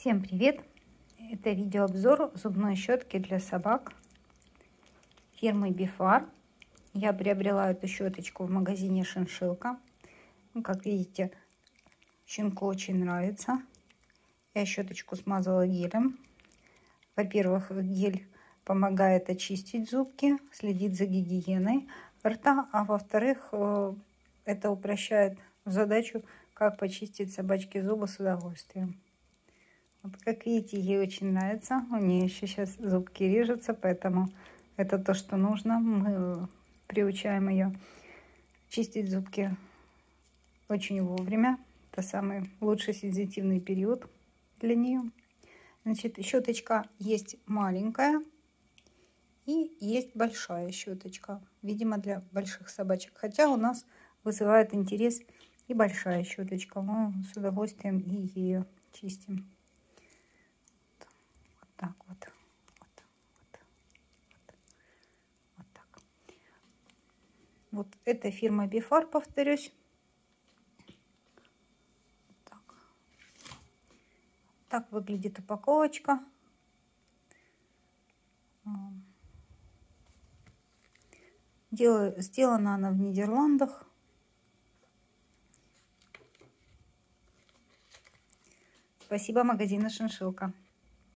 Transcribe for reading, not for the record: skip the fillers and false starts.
Всем привет! Это видеообзор зубной щетки для собак фирмы Bifar. Я приобрела эту щеточку в магазине Шиншилка. Как видите, щенку очень нравится. Я щеточку смазала гелем. Во-первых, гель помогает очистить зубки, следит за гигиеной рта, а во-вторых, это упрощает задачу, как почистить собачке зубы с удовольствием. Вот, как видите, ей очень нравится. У нее еще сейчас зубки режутся, поэтому это то, что нужно. Мы приучаем ее чистить зубки очень вовремя. Это самый лучший сенситивный период для нее. Значит, щеточка есть маленькая и есть большая щеточка. Видимо, для больших собачек. Хотя у нас вызывает интерес и большая щеточка. Мы с удовольствием и ее чистим. Так вот. Вот так. Вот это фирма Bifar, повторюсь. Так выглядит упаковочка. Сделана она в Нидерландах. Спасибо магазину Шиншилка.